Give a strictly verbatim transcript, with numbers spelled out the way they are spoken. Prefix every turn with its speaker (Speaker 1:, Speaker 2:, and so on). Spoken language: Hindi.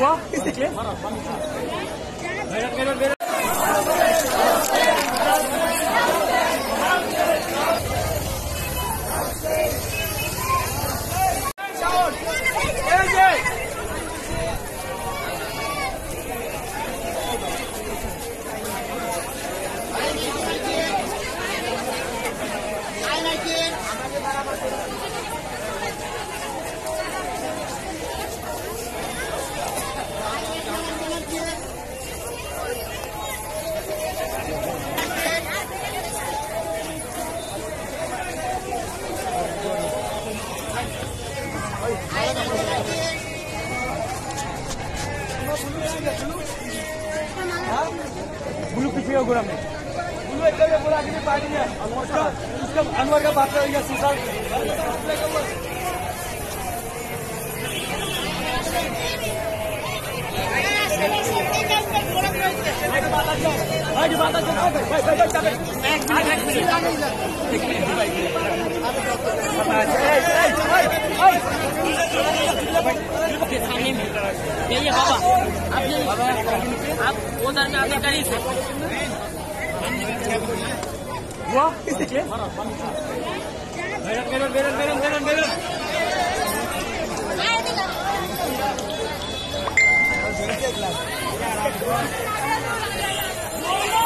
Speaker 1: हुआ किसने बुलू पीछे गोरा में बुलू एकदम बोला आगे पार्टी है अनवर का उसका अनवर का बात करेगा सीसा आगे बात चल भाई भाई भाई चल एक मिनट एक मिनट के सामने में ये बाबा आप आप उधर में आगे करीब से हुआ किसने मेरन मेरन मेरन मेरन मेरन मेरन